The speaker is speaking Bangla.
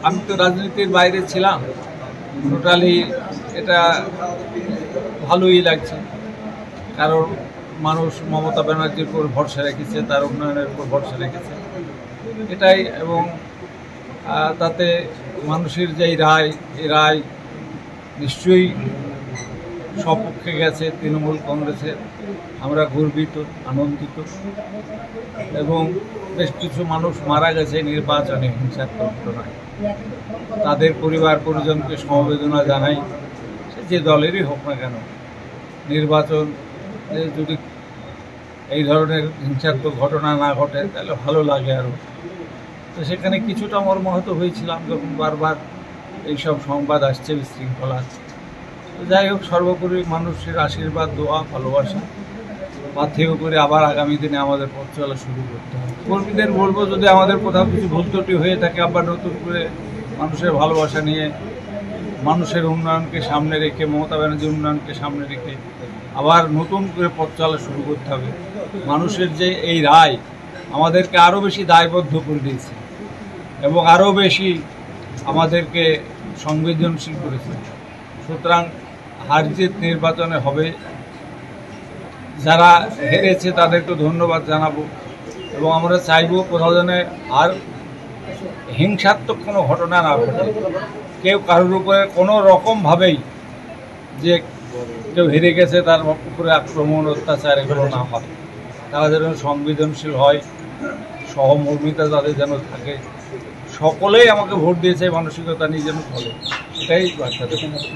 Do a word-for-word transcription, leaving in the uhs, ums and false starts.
আমি তো রাজনীতির বাইরে ছিলাম, টোটালি এটা ভালোই লাগছে। কারণ মানুষ মমতা ব্যানার্জির উপর ভরসা রেখেছে, তার উন্নয়নের উপর ভরসা রেখেছে এটাই। এবং তাতে মানুষের যেই রায়, এই রায় নিশ্চয়ই সপক্ষে গেছে তৃণমূল কংগ্রেসের। আমরা গর্বিত, আনন্দিত। এবং বেশ কিছু মানুষ মারা গেছে নির্বাচনে হিংসাত্মক ঘটনায়, তাদের পরিবার পরিজনকে সমবেদনা জানাই। সে যে দলেরই হোক না কেন, নির্বাচন যদি এই ধরনের হিংসাত্মক ঘটনা না ঘটে তাহলে ভালো লাগে আরও। তো সেখানে কিছুটা মর্মাহত হয়েছিলাম যখন বারবার এইসব সংবাদ আসছে বিশৃঙ্খলা। তো যাই হোক, সর্বোপরি মানুষের আশীর্বাদ, দোয়া, ভালোবাসা পাথেয় করে আবার আগামী দিনে আমাদের পথ চলা শুরু করতে হবে। কর্মীদের বলবো, যদি আমাদের কোথাও কিছু ভুল ত্রুটি হয়ে থাকে, আবার নতুন করে মানুষের ভালোবাসা নিয়ে, মানুষের উন্নয়নকে সামনে রেখে, মমতা ব্যানার্জির উন্নয়নকে সামনে রেখে আবার নতুন করে পথ চলা শুরু করতে হবে। মানুষের যে এই রায় আমাদেরকে আরও বেশি দায়বদ্ধ করে দিয়েছে এবং আরও বেশি আমাদেরকে সংবেদনশীল করেছে। সুতরাং হার জিত নির্বাচনে হবে। যারা হেরেছে তাদেরকে ধন্যবাদ জানাবো এবং আমরা চাইবো কোথাও যেন আর হিংসাত্মক কোনো ঘটনা না ঘটে, কেউ কারোর উপরে কোনো রকমভাবেই যে কেউ হেরে গেছে তার উপরে আক্রমণ, অত্যাচার এগুলো না হয়। তারা যেন সংবেদনশীল হয়, সহমর্মিতা তাদের যেন থাকে। সকলেই আমাকে ভোট দিয়েছে, মানসিকতা নিয়ে যেন চলে, এটাই বার্তা দেব।